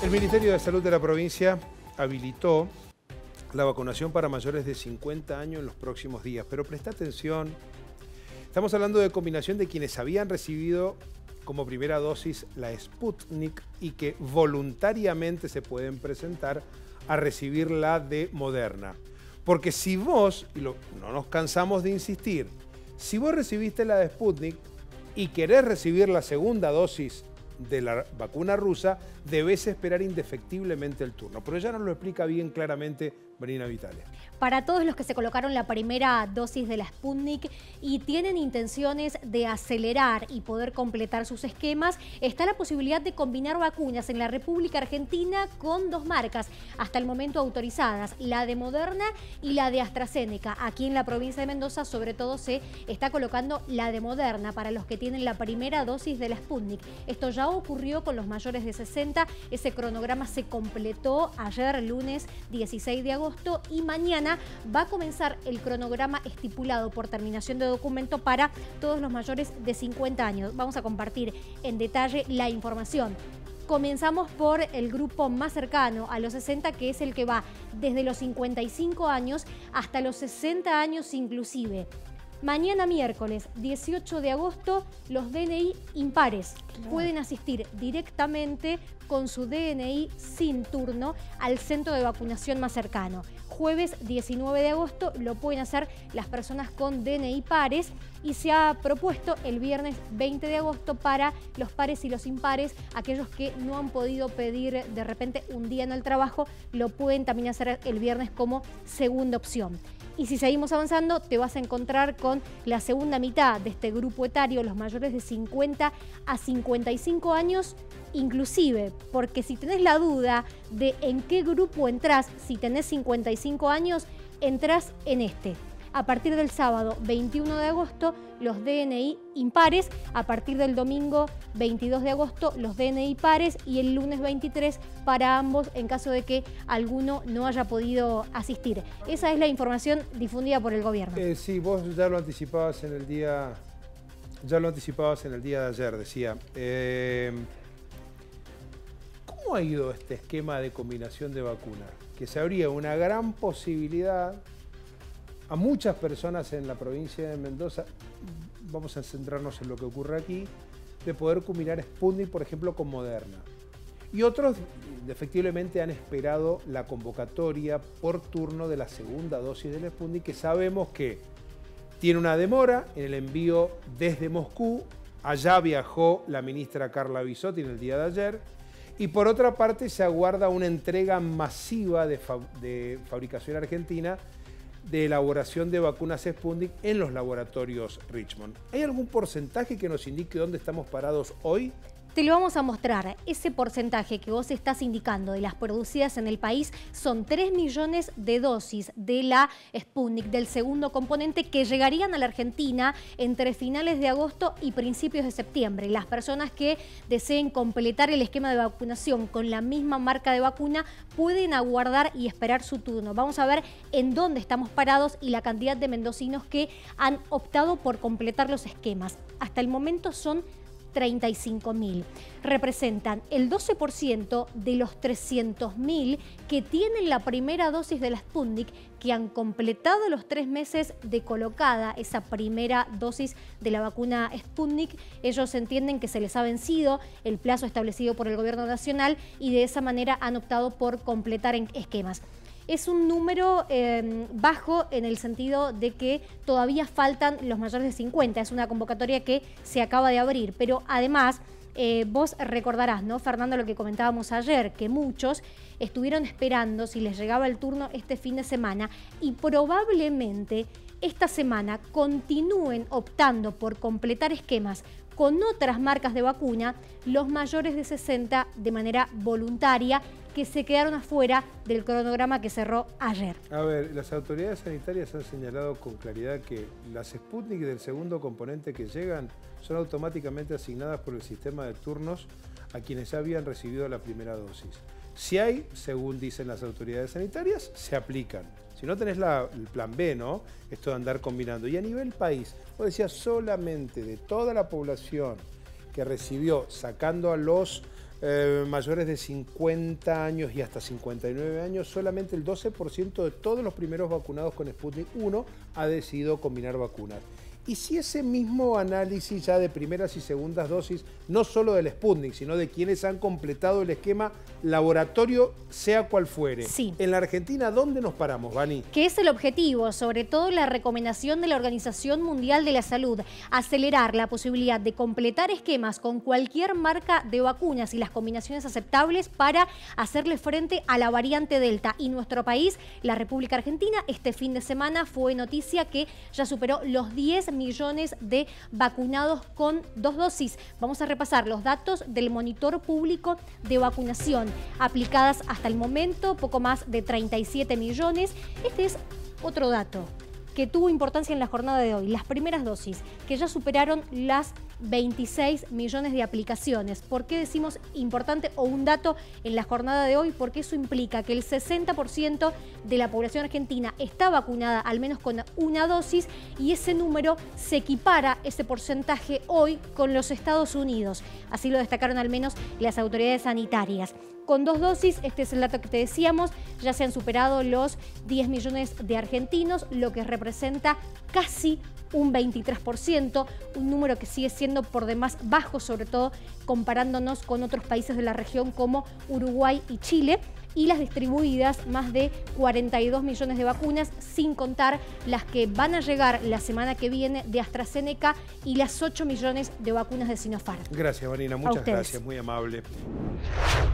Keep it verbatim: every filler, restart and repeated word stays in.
El Ministerio de Salud de la provincia habilitó la vacunación para mayores de cincuenta años en los próximos días. Pero presta atención, estamos hablando de combinación de quienes habían recibido como primera dosis la Sputnik y que voluntariamente se pueden presentar a recibir la de Moderna. Porque si vos, y lo, no nos cansamos de insistir, si vos recibiste la de Sputnik y querés recibir la segunda dosis de la vacuna rusa, debes esperar indefectiblemente el turno. Pero ella nos lo explica bien claramente Marina Vitale. Para todos los que se colocaron la primera dosis de la Sputnik y tienen intenciones de acelerar y poder completar sus esquemas, está la posibilidad de combinar vacunas en la República Argentina con dos marcas, hasta el momento autorizadas, la de Moderna y la de AstraZeneca. Aquí en la provincia de Mendoza, sobre todo, se está colocando la de Moderna para los que tienen la primera dosis de la Sputnik. Esto ya ocurrió con los mayores de sesenta. Ese cronograma se completó ayer, lunes dieciséis de agosto, y mañana va a comenzar el cronograma estipulado por terminación de documento para todos los mayores de cincuenta años. Vamos a compartir en detalle la información. Comenzamos por el grupo más cercano a los sesenta, que es el que va desde los cincuenta y cinco años hasta los sesenta años inclusive. Mañana miércoles dieciocho de agosto, los D N I impares claro. pueden asistir directamente con su D N I sin turno al centro de vacunación más cercano. Jueves diecinueve de agosto lo pueden hacer las personas con D N I pares y se ha propuesto el viernes veinte de agosto para los pares y los impares. Aquellos que no han podido pedir de repente un día en el trabajo lo pueden también hacer el viernes como segunda opción. Y si seguimos avanzando, te vas a encontrar con la segunda mitad de este grupo etario, los mayores de cincuenta a cincuenta y cinco años, inclusive, porque si tenés la duda de en qué grupo entrás, si tenés cincuenta y cinco años, entrás en este. A partir del sábado veintiuno de agosto, los D N I impares. A partir del domingo veintidós de agosto, los D N I pares. Y el lunes veintitrés para ambos, en caso de que alguno no haya podido asistir. Esa es la información difundida por el gobierno. Eh, sí, vos ya lo anticipabas en el día, ya lo anticipabas en el día de ayer, decía. Eh, ¿Cómo ha ido este esquema de combinación de vacunas? Que se abría una gran posibilidad a muchas personas en la provincia de Mendoza, vamos a centrarnos en lo que ocurre aquí, de poder combinar Sputnik, por ejemplo, con Moderna. Y otros, efectivamente, han esperado la convocatoria por turno de la segunda dosis del Sputnik, que sabemos que tiene una demora en el envío desde Moscú. Allá viajó la ministra Carla Bisotti en el día de ayer. Y por otra parte, se aguarda una entrega masiva de, fa de fabricación argentina de elaboración de vacunas Sputnik en los laboratorios Richmond. ¿Hay algún porcentaje que nos indique dónde estamos parados hoy? Te lo vamos a mostrar. Ese porcentaje que vos estás indicando de las producidas en el país son tres millones de dosis de la Sputnik, del segundo componente, que llegarían a la Argentina entre finales de agosto y principios de septiembre. Las personas que deseen completar el esquema de vacunación con la misma marca de vacuna pueden aguardar y esperar su turno. Vamos a ver en dónde estamos parados y la cantidad de mendocinos que han optado por completar los esquemas. Hasta el momento son treinta y cinco mil. Representan el doce por ciento de los trescientos mil que tienen la primera dosis de la Sputnik, que han completado los tres meses de colocada esa primera dosis de la vacuna Sputnik. Ellos entienden que se les ha vencido el plazo establecido por el gobierno nacional y de esa manera han optado por completar en esquemas. Es un número eh, bajo en el sentido de que todavía faltan los mayores de cincuenta. Es una convocatoria que se acaba de abrir. Pero además, eh, vos recordarás, ¿no, Fernando, lo que comentábamos ayer? Que muchos estuvieron esperando si les llegaba el turno este fin de semana y probablemente esta semana continúen optando por completar esquemas con otras marcas de vacuna los mayores de sesenta de manera voluntaria, que se quedaron afuera del cronograma que cerró ayer. A ver, las autoridades sanitarias han señalado con claridad que las Sputnik del segundo componente que llegan son automáticamente asignadas por el sistema de turnos a quienes ya habían recibido la primera dosis. Si hay, según dicen las autoridades sanitarias, se aplican. Si no tenés la, el plan B, ¿no? Esto de andar combinando. Y a nivel país, vos decías, solamente de toda la población que recibió, sacando a los eh, mayores de cincuenta años y hasta cincuenta y nueve años, solamente el doce por ciento de todos los primeros vacunados con Sputnik uno ha decidido combinar vacunas. Y si ese mismo análisis ya de primeras y segundas dosis, no solo del Sputnik, sino de quienes han completado el esquema laboratorio, sea cual fuere. Sí. En la Argentina, ¿dónde nos paramos, Vani? ¿Qué es el objetivo? Sobre todo la recomendación de la Organización Mundial de la Salud, acelerar la posibilidad de completar esquemas con cualquier marca de vacunas y las combinaciones aceptables para hacerle frente a la variante Delta. Y nuestro país, la República Argentina, este fin de semana fue noticia que ya superó los diez millones de vacunados con dos dosis. Vamos a repasar los datos del monitor público de vacunación. Aplicadas hasta el momento, poco más de treinta y siete millones. Este es otro dato que tuvo importancia en la jornada de hoy. Las primeras dosis, que ya superaron las veintiséis millones de aplicaciones. ¿Por qué decimos importante o un dato en la jornada de hoy? Porque eso implica que el sesenta por ciento de la población argentina está vacunada al menos con una dosis y ese número se equipara, ese porcentaje hoy, con los Estados Unidos. Así lo destacaron al menos las autoridades sanitarias. Con dos dosis, este es el dato que te decíamos, ya se han superado los diez millones de argentinos, lo que representa casi un veintitrés por ciento, un número que sigue siendo por demás bajo, sobre todo comparándonos con otros países de la región como Uruguay y Chile, y las distribuidas más de cuarenta y dos millones de vacunas, sin contar las que van a llegar la semana que viene de AstraZeneca y las ocho millones de vacunas de Sinopharm. Gracias, Vanina, muchas gracias, muy amable.